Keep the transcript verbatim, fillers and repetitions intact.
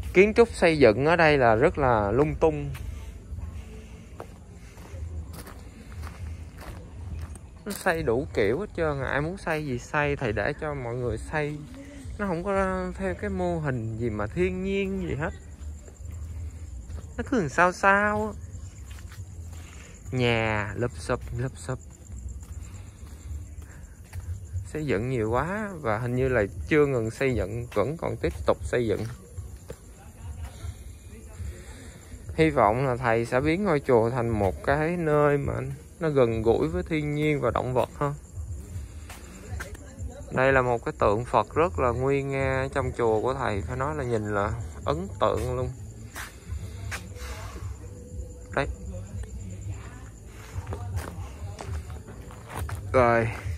Kiến trúc xây dựng ở đây là rất là lung tung. Nó xây đủ kiểu hết trơn, ai muốn xây gì xây, thầy để cho mọi người xây. Nó không có theo cái mô hình gì mà thiên nhiên gì hết. Nó cứ làm sao sao. Nhà lụp xụp lụp xụp. Xây dựng nhiều quá và hình như là chưa ngừng xây dựng, vẫn còn tiếp tục xây dựng. Hy vọng là thầy sẽ biến ngôi chùa thành một cái nơi mà nó gần gũi với thiên nhiên và động vật hơn. Đây là một cái tượng Phật rất là nguy nga trong chùa của thầy, phải nói là nhìn là ấn tượng luôn. Đấy. Rồi